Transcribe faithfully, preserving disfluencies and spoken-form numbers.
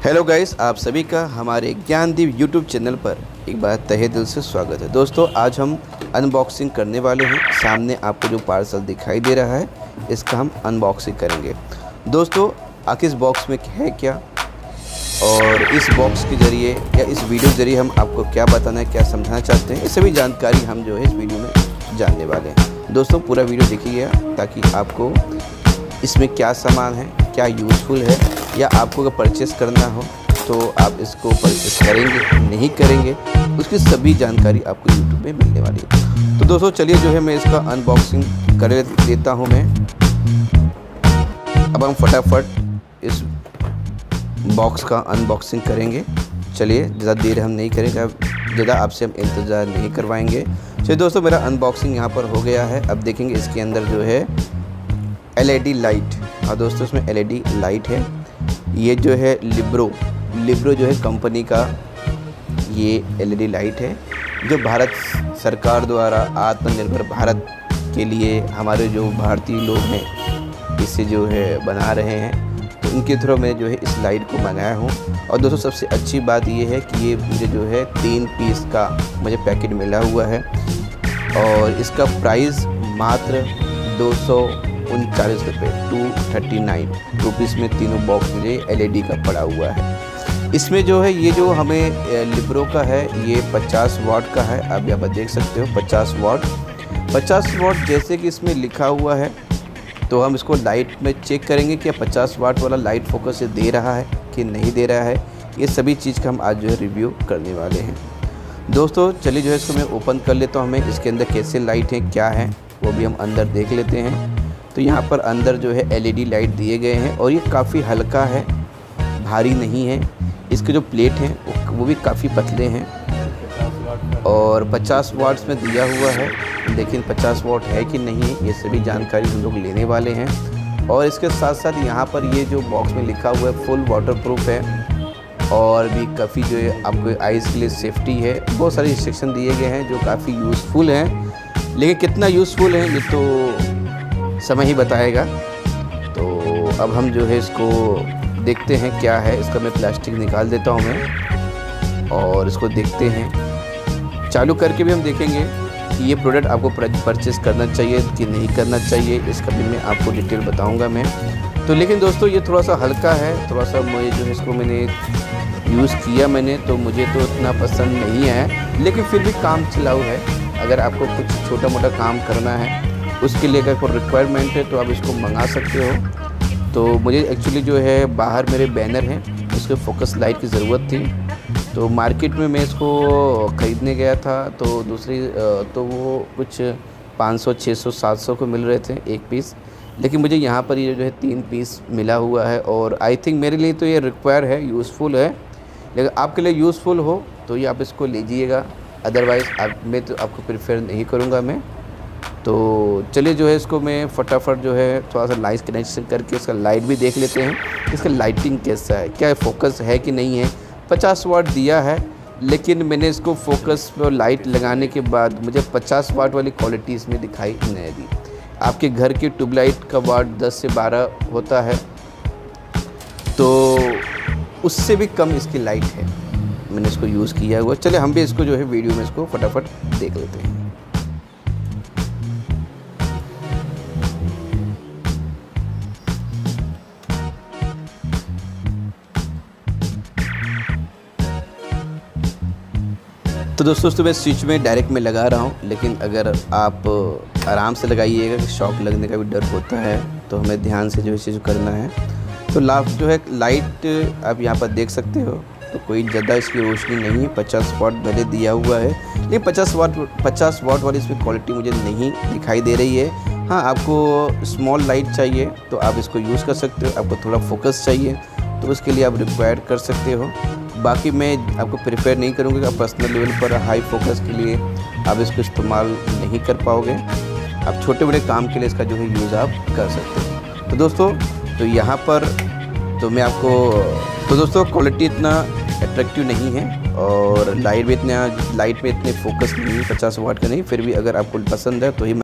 Hello guys, आप सभी का हमारे ज्ञानदीप यूट्यूब चैनल पर एक बार तहे दिल से स्वागत है। दोस्तों, आज हम अनबॉक्सिंग करने वाले हैं। सामने आपको जो पार्सल दिखाई दे रहा है, इसका हम अनबॉक्सिंग करेंगे। दोस्तों, आखिर इस बॉक्स में है क्या, और इस बॉक्स के ज़रिए या इस वीडियो के ज़रिए हम आपको क्या बताना है, क्या समझाना चाहते हैं, ये सभी जानकारी हम जो है इस वीडियो में जानने वाले हैं। दोस्तों, पूरा वीडियो देखिएगा ताकि आपको इसमें क्या सामान है, क्या यूज़फुल है, या आपको अगर परचेस करना हो तो आप इसको परचेस करेंगे नहीं करेंगे, उसकी सभी जानकारी आपको यूट्यूब में मिलने वाली है। तो दोस्तों, चलिए जो है मैं इसका अनबॉक्सिंग कर देता हूँ मैं। अब हम फटाफट इस बॉक्स का अनबॉक्सिंग करेंगे। चलिए, ज़्यादा देर हम नहीं करेंगे, ज़्यादा आपसे हम इंतज़ार नहीं करवाएंगे। चलिए दोस्तों, मेरा अनबॉक्सिंग यहाँ पर हो गया है। अब देखेंगे इसके अंदर जो है एल ई डी लाइट। हाँ दोस्तों, इसमें एल ई डी लाइट है। ये जो है लिब्रो लिब्रो जो है कंपनी का ये एल ई डी लाइट है, जो भारत सरकार द्वारा आत्मनिर्भर भारत के लिए हमारे जो भारतीय लोग हैं इसे जो है बना रहे हैं, तो उनके थ्रू मैं जो है इस लाइट को मंगाया हूँ। और दोस्तों, सबसे अच्छी बात ये है कि ये मुझे जो है तीन पीस का मुझे पैकेट मिला हुआ है, और इसका प्राइस मात्र दो सौ उनचालीस रुपये टू थर्टी नाइन रुपीज़ में तीनों बॉक्स मुझे एल ई डी का पड़ा हुआ है। इसमें जो है ये जो हमें लिब्रो का है, ये पचास वाट का है। आप यहाँ पर देख सकते हो पचास वाट पचास वाट जैसे कि इसमें लिखा हुआ है। तो हम इसको लाइट में चेक करेंगे कि पचास वाट वाला लाइट फोकस से दे रहा है कि नहीं दे रहा है। ये सभी चीज़ का हम आज जो है रिव्यू करने वाले हैं। दोस्तों, चलिए जो है इसको मैं ओपन कर लेता हूँ। हमें इसके अंदर कैसे लाइट है, क्या है, वो भी हम अंदर देख लेते हैं। तो यहाँ पर अंदर जो है एल ई डी लाइट दिए गए हैं, और ये काफ़ी हल्का है, भारी नहीं है। इसके जो प्लेट हैं वो भी काफ़ी पतले हैं, और पचास वाट्स में दिया हुआ है। लेकिन पचास वाट है कि नहीं है, ये सभी जानकारी हम लोग लेने वाले हैं। और इसके साथ साथ यहाँ पर ये जो बॉक्स में लिखा हुआ है फुल वाटरप्रूफ है, और भी काफ़ी जो है आपको आइज़ के लिए सेफ्टी है। बहुत सारे इंस्ट्रक्शन दिए गए हैं जो काफ़ी यूज़फुल हैं, लेकिन कितना यूज़फुल है ये तो समय ही बताएगा। तो अब हम जो है इसको देखते हैं क्या है। इसका मैं प्लास्टिक निकाल देता हूँ मैं, और इसको देखते हैं। चालू करके भी हम देखेंगे कि ये प्रोडक्ट आपको परचेस करना चाहिए कि नहीं करना चाहिए, इसका भी मैं आपको डिटेल बताऊंगा मैं। तो लेकिन दोस्तों, ये थोड़ा सा हल्का है, थोड़ा सा मुझे जो है इसको मैंने यूज़ किया मैंने तो मुझे तो इतना पसंद नहीं आया, लेकिन फिर भी काम चलाऊ है। अगर आपको कुछ छोटा मोटा काम करना है, उसके लिए अगर कोई रिक्वायरमेंट है तो आप इसको मंगा सकते हो। तो मुझे एक्चुअली जो है बाहर मेरे बैनर हैं, उसके फोकस लाइट की ज़रूरत थी। तो मार्केट में मैं इसको ख़रीदने गया था, तो दूसरी तो वो कुछ पाँच सौ छह सौ सात सौ को मिल रहे थे एक पीस, लेकिन मुझे यहाँ पर ये जो है तीन पीस मिला हुआ है। और आई थिंक मेरे लिए तो ये रिक्वायर है, यूज़फुल है। लेकिन आपके लिए यूज़फुल हो तो ये आप इसको लीजिएगा, अदरवाइज़ आप मैं तो आपको प्रेफर नहीं करूँगा मैं। तो चलिए जो है इसको मैं फटाफट जो है थोड़ा सा लाइट कनेक्शन करके इसका लाइट भी देख लेते हैं, इसका लाइटिंग कैसा है, क्या फोकस है कि नहीं है। पचास वाट दिया है, लेकिन मैंने इसको फोकस पर लाइट लगाने के बाद मुझे पचास वाट वाली क्वालिटी इसमें दिखाई नहीं दी। आपके घर की ट्यूबलाइट का वाट दस से बारह होता है, तो उससे भी कम इसकी लाइट है। मैंने इसको यूज़ किया हुआ। चलिए हम भी इसको जो है वीडियो में इसको फटाफट देख लेते हैं। तो दोस्तों, तो मैं स्विच में डायरेक्ट में लगा रहा हूँ, लेकिन अगर आप आराम से लगाइएगा कि शॉक लगने का भी डर होता है, तो हमें ध्यान से जो है चीज़ करना है। तो लास्ट जो है लाइट आप यहाँ पर देख सकते हो, तो कोई ज़्यादा इसकी रोशनी नहीं है। पचास वाट भले दिया हुआ है, लेकिन पचास वाट पचास वाट वाली इसमें क्वालिटी मुझे नहीं दिखाई दे रही है। हाँ, आपको स्मॉल लाइट चाहिए तो आप इसको यूज़ कर सकते हो। आपको थोड़ा फोकस चाहिए तो उसके लिए आप रिक्वायर कर सकते हो। बाकी मैं आपको प्रेफर नहीं करूँगा कि आप पर्सनल लेवल पर हाई फोकस के लिए आप इसको इस्तेमाल नहीं कर पाओगे। आप छोटे बड़े काम के लिए इसका जो है यूज़ आप कर सकते हो। तो दोस्तों, तो यहाँ पर तो मैं आपको तो दोस्तों क्वालिटी इतना अट्रैक्टिव नहीं है, और लाइट भी इतना लाइट में इतने फोकस नहीं है, पचास वाट का नहीं। फिर भी अगर आपको पसंद है तो ही